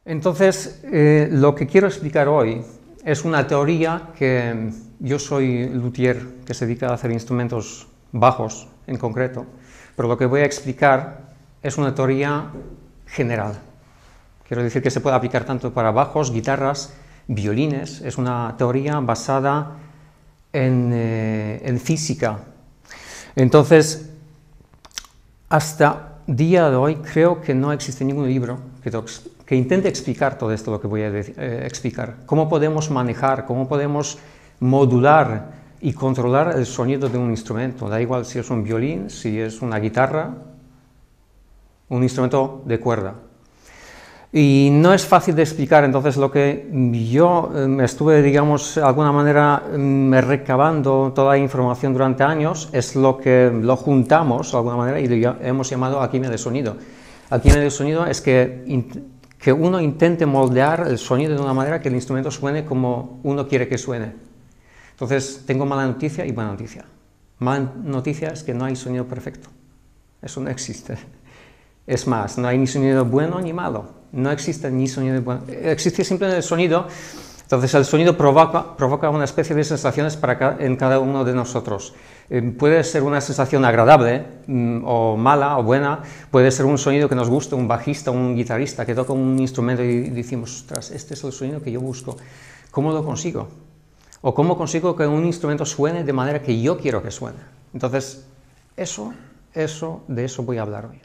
Entonces, lo que quiero explicar hoy es una teoría que yo soy luthier, que se dedica a hacer instrumentos bajos en concreto, pero lo que voy a explicar es una teoría general. Quiero decir que se puede aplicar tanto para bajos, guitarras, violines. Es una teoría basada en física. Entonces, hasta día de hoy creo que no existe ningún libro que intente explicar todo esto, lo que voy a explicar. Cómo podemos manejar, cómo podemos modular y controlar el sonido de un instrumento. Da igual si es un violín, si es una guitarra, un instrumento de cuerda. Y no es fácil de explicar, entonces lo que yo estuve, digamos, de alguna manera recabando toda la información durante años, es lo que lo juntamos de alguna manera y lo hemos llamado alquimia del sonido. Alquimia del sonido es que uno intente moldear el sonido de una manera que el instrumento suene como uno quiere que suene. Entonces, tengo mala noticia y buena noticia. Mala noticia es que no hay sonido perfecto. Eso no existe. Es más, no hay ni sonido bueno ni malo. No existe ni sonido bueno. Existe simplemente el sonido. Entonces, el sonido provoca una especie de sensaciones en cada uno de nosotros. Puede ser una sensación agradable, o mala, o buena. Puede ser un sonido que nos gusta, un bajista, un guitarrista que toca un instrumento y decimos, ostras, este es el sonido que yo busco. ¿Cómo lo consigo? O cómo consigo que un instrumento suene de manera que yo quiero que suene. Entonces, de eso voy a hablar hoy.